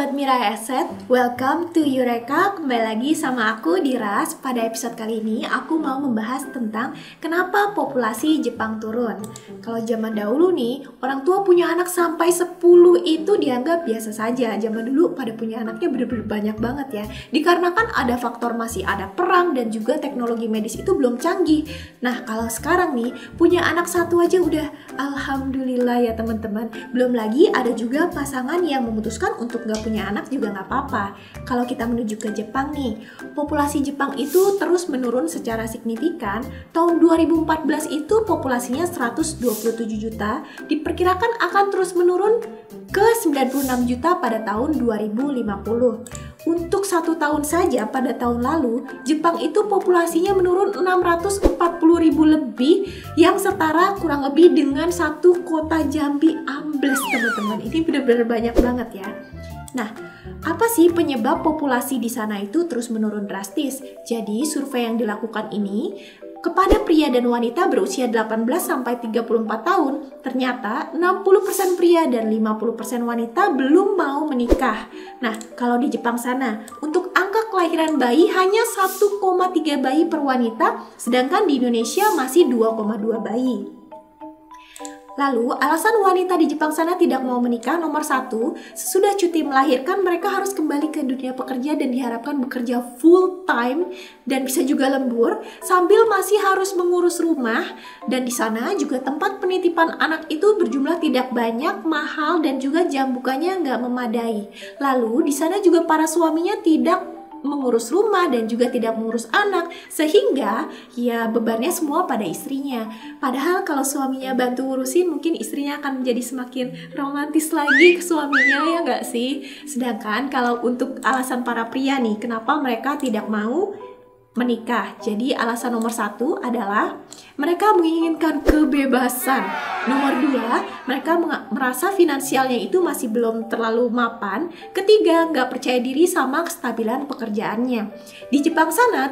Sobat Mirai Asset, welcome to Eureka. Kembali lagi sama aku Diras. Pada episode kali ini aku mau membahas tentang kenapa populasi Jepang turun. Kalau zaman dahulu nih, orang tua punya anak sampai 10 itu dianggap biasa saja. Zaman dulu pada punya anaknya bener-bener banyak banget ya. Dikarenakan ada faktor masih ada perang dan juga teknologi medis itu belum canggih. Nah, kalau sekarang nih punya anak satu aja udah alhamdulillah ya teman-teman. Belum lagi ada juga pasangan yang memutuskan untuk nggak punya anak juga nggak apa-apa. Kalau kita menuju ke Jepang nih, populasi Jepang itu terus menurun secara signifikan. Tahun 2014 itu populasinya 127 juta, diperkirakan akan terus menurun ke 96 juta pada tahun 2050. Untuk 1 tahun saja pada tahun lalu, Jepang itu populasinya menurun 640 ribu lebih, yang setara kurang lebih dengan satu kota Jambi ambles teman-teman. Ini benar-benar banyak banget ya. Nah, apa sih penyebab populasi di sana itu terus menurun drastis? Jadi, survei yang dilakukan ini kepada pria dan wanita berusia 18 sampai 34 tahun, ternyata 60% pria dan 50% wanita belum mau menikah. Nah, kalau di Jepang sana, untuk angka kelahiran bayi hanya 1,3 bayi per wanita, sedangkan di Indonesia masih 2,2 bayi. Lalu, alasan wanita di Jepang sana tidak mau menikah nomor 1, sesudah cuti melahirkan mereka harus kembali ke dunia pekerja dan diharapkan bekerja full time dan bisa juga lembur sambil masih harus mengurus rumah. Dan di sana juga tempat penitipan anak itu berjumlah tidak banyak, mahal, dan juga jam bukanya nggak memadai. Lalu, di sana juga para suaminya tidak mengurus rumah dan juga tidak mengurus anak, sehingga ya bebannya semua pada istrinya. Padahal kalau suaminya bantu ngurusin, mungkin istrinya akan menjadi semakin romantis lagi ke suaminya, ya nggak sih? Sedangkan kalau untuk alasan para pria nih, kenapa mereka tidak mau menikah? Jadi alasan nomor 1 adalah mereka menginginkan kebebasan. Nomor 2, mereka merasa finansialnya itu masih belum terlalu mapan. Ketiga, nggak percaya diri sama kestabilan pekerjaannya. Di Jepang sana,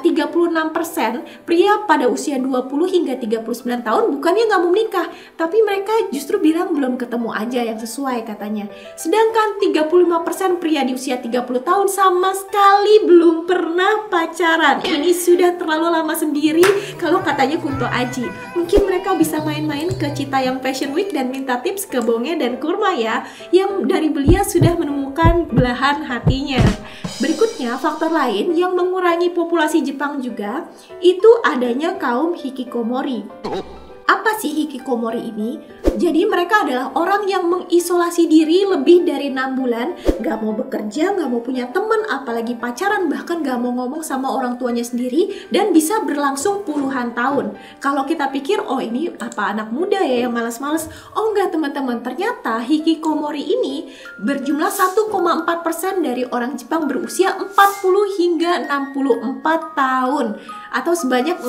36% pria pada usia 20 hingga 39 tahun bukannya nggak mau menikah, tapi mereka justru bilang belum ketemu aja yang sesuai katanya. Sedangkan 35% pria di usia 30 tahun sama sekali belum pernah pacaran. Ini sudah terlalu lama sendiri kalau katanya Kunto Aji. Mungkin mereka bisa main-main ke Citayam Fashion Week dan minta tips ke Bonge dan Kurma ya, yang dari belia sudah menemukan belahan hatinya. Berikutnya, faktor lain yang mengurangi populasi Jepang juga itu adanya kaum hikikomori. Apa sih hikikomori ini? Jadi mereka adalah orang yang mengisolasi diri lebih dari 6 bulan, gak mau bekerja, gak mau punya teman, apalagi pacaran, bahkan gak mau ngomong sama orang tuanya sendiri, dan bisa berlangsung puluhan tahun. Kalau kita pikir, oh ini apa anak muda ya yang malas-malas? Oh enggak teman-teman, ternyata hikikomori ini berjumlah 1,4% dari orang Jepang berusia 40 hingga 64 tahun. Atau sebanyak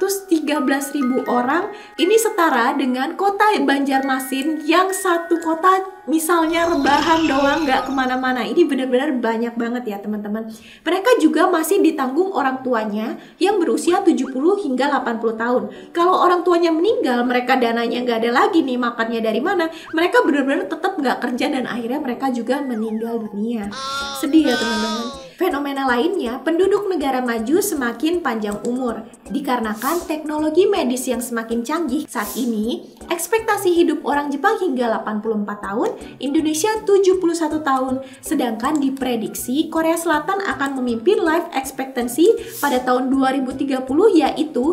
613.000 orang. Ini setara dengan kota Banjarmasin yang satu kota misalnya rebahan doang nggak kemana-mana. Ini benar-benar banyak banget ya teman-teman. Mereka juga masih ditanggung orang tuanya yang berusia 70 hingga 80 tahun. Kalau orang tuanya meninggal, mereka dananya nggak ada lagi nih, makannya dari mana. Mereka benar-benar tetap nggak kerja dan akhirnya mereka juga meninggal dunia. Sedih ya teman-teman. Fenomena lainnya, penduduk negara maju semakin panjang umur. Dikarenakan teknologi medis yang semakin canggih saat ini, ekspektasi hidup orang Jepang hingga 84 tahun, Indonesia 71 tahun. Sedangkan diprediksi Korea Selatan akan memimpin life expectancy pada tahun 2030 yaitu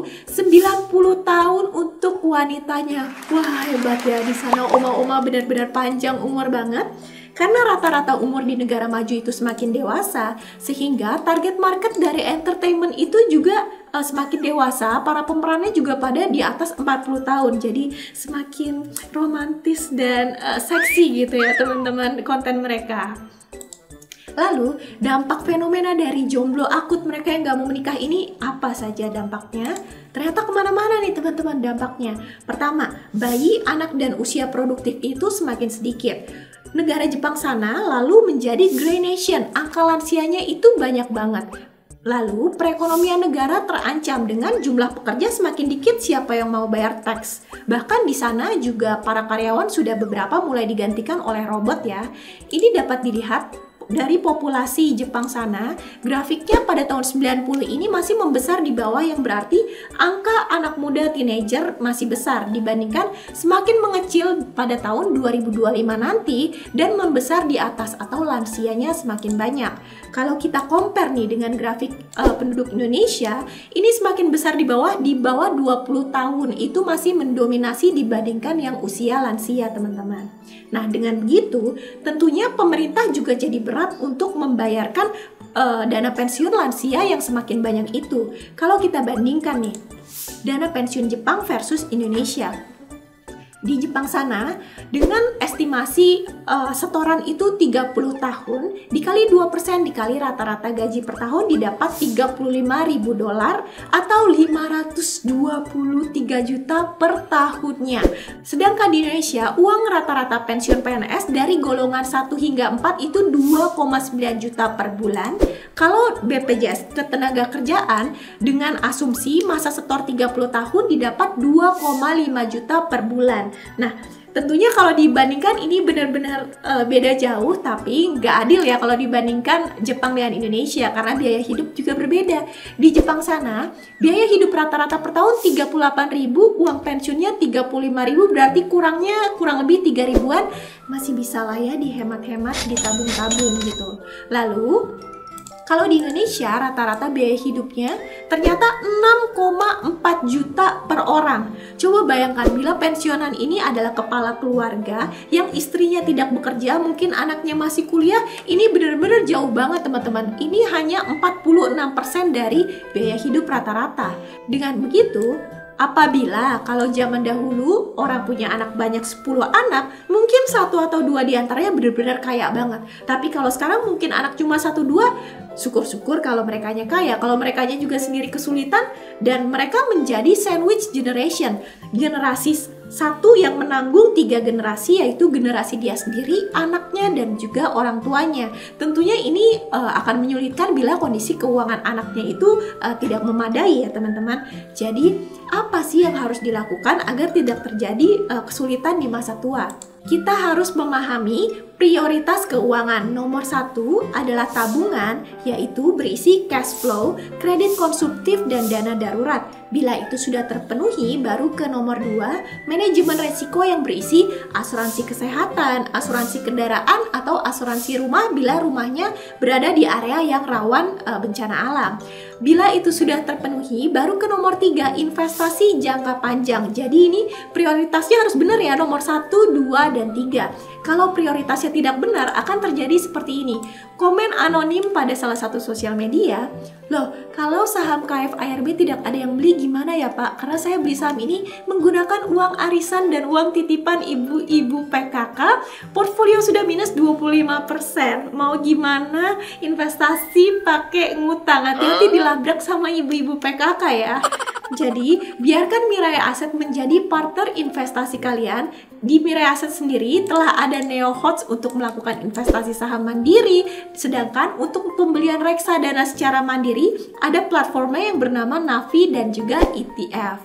90 tahun untuk wanitanya. Wah, hebat ya, di sana oma-oma benar-benar panjang umur banget. Karena rata-rata umur di negara maju itu semakin dewasa, sehingga target market dari entertainment itu juga semakin dewasa. Para pemerannya juga pada di atas 40 tahun. Jadi semakin romantis dan seksi gitu ya teman-teman konten mereka. Lalu, dampak fenomena dari jomblo akut mereka yang gak mau menikah ini apa saja dampaknya? Ternyata kemana-mana nih teman-teman dampaknya. Pertama, bayi, anak, dan usia produktif itu semakin sedikit. Negara Jepang sana lalu menjadi Grey Nation, angka lansianya itu banyak banget. Lalu, perekonomian negara terancam dengan jumlah pekerja semakin dikit, siapa yang mau bayar teks? Bahkan di sana juga para karyawan sudah beberapa mulai digantikan oleh robot ya. Ini dapat dilihat dari populasi Jepang sana, grafiknya pada tahun 90 ini masih membesar di bawah, yang berarti angka anak muda teenager masih besar dibandingkan semakin mengecil pada tahun 2025 nanti dan membesar di atas atau lansianya semakin banyak. Kalau kita compare nih dengan grafik penduduk Indonesia, ini semakin besar di bawah 20 tahun, itu masih mendominasi dibandingkan yang usia lansia, teman-teman. Nah, dengan begitu tentunya pemerintah juga jadi berat untuk membayarkan dana pensiun lansia yang semakin banyak itu. Kalau kita bandingkan nih, dana pensiun Jepang versus Indonesia. Di Jepang sana, dengan estimasi setoran itu 30 tahun, dikali 2% dikali rata-rata gaji per tahun didapat $35.000 atau 523 juta per tahunnya. Sedangkan di Indonesia, uang rata-rata pensiun PNS dari golongan 1 hingga 4 itu 2,9 juta per bulan. Kalau BPJS Ketenagakerjaan dengan asumsi masa setor 30 tahun didapat 2,5 juta per bulan. Nah, tentunya kalau dibandingkan ini benar-benar beda jauh, tapi nggak adil ya kalau dibandingkan Jepang dengan Indonesia karena biaya hidup juga berbeda. Di Jepang sana, biaya hidup rata-rata per tahun 38.000, uang pensiunnya 35.000, berarti kurangnya kurang lebih 3 ribuan, masih bisa lah ya dihemat-hemat, ditabung-tabung gitu. Lalu kalau di Indonesia rata-rata biaya hidupnya ternyata 6,4 juta per orang. Coba bayangkan bila pensiunan ini adalah kepala keluarga yang istrinya tidak bekerja, mungkin anaknya masih kuliah, ini benar-benar jauh banget teman-teman. Ini hanya 46% dari biaya hidup rata-rata. Dengan begitu, apabila kalau zaman dahulu orang punya anak banyak 10 anak, mungkin 1 atau 2 diantaranya benar-benar kaya banget. Tapi kalau sekarang mungkin anak cuma 1-2, syukur-syukur kalau merekanya kaya. Kalau merekanya juga sendiri kesulitan dan mereka menjadi sandwich generation, generasi satu yang menanggung 3 generasi, yaitu generasi dia sendiri, anaknya, dan juga orang tuanya. Tentunya ini akan menyulitkan bila kondisi keuangan anaknya itu tidak memadai ya teman-teman. Jadi apa sih yang harus dilakukan agar tidak terjadi kesulitan di masa tua? Kita harus memahami prioritas keuangan. Nomor 1 adalah tabungan, yaitu berisi cash flow, kredit konsumtif, dan dana darurat. Bila itu sudah terpenuhi, baru ke nomor 2, manajemen resiko yang berisi asuransi kesehatan, asuransi kendaraan, atau asuransi rumah bila rumahnya berada di area yang rawan bencana alam. Bila itu sudah terpenuhi, baru ke nomor 3, investasi jangka panjang. Jadi ini prioritasnya harus benar ya, nomor 1, 2, dan 3. Kalau prioritasnya tidak benar, akan terjadi seperti ini. Komen anonim pada salah satu sosial media, "Loh, kalau saham KFARB tidak ada yang beli gimana ya Pak? Karena saya beli saham ini menggunakan uang arisan dan uang titipan ibu-ibu PKK, portfolio sudah minus 25%. Mau gimana investasi pakai ngutang? Hati-hati dilabrak sama ibu-ibu PKK ya." Jadi, biarkan Mirai Aset menjadi partner investasi kalian. Di Mirai Aset sendiri telah ada Neo Hots untuk melakukan investasi saham mandiri, sedangkan untuk pembelian reksadana secara mandiri ada platformnya yang bernama Navi dan juga ETF.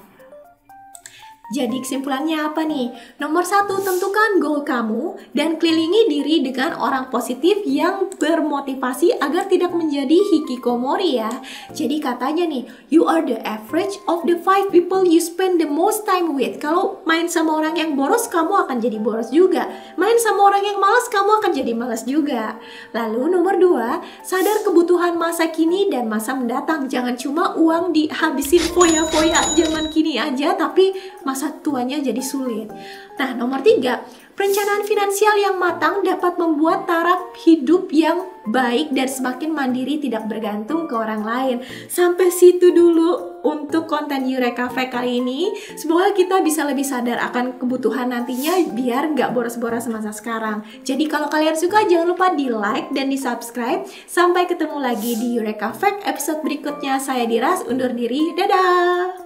Jadi kesimpulannya apa nih? Nomor 1, tentukan goal kamu dan kelilingi diri dengan orang positif yang bermotivasi agar tidak menjadi hikikomori ya. Jadi katanya nih, you are the average of the 5 people you spend the most time with. Kalau main sama orang yang boros, kamu akan jadi boros juga. Main sama orang yang malas, kamu akan jadi malas juga. Lalu nomor 2, sadar kebutuhan masa kini dan masa mendatang. Jangan cuma uang dihabisin foya-foya zaman kini aja, tapi masa tuanya jadi sulit. Nah, nomor 3, perencanaan finansial yang matang dapat membuat taraf hidup yang baik dan semakin mandiri, tidak bergantung ke orang lain. Sampai situ dulu untuk konten Eureka Fact kali ini. Semoga kita bisa lebih sadar akan kebutuhan nantinya biar nggak boros-boros semasa sekarang. Jadi kalau kalian suka, jangan lupa di like dan di subscribe. Sampai ketemu lagi di Eureka Fact episode berikutnya. Saya Diras, undur diri. Dadah!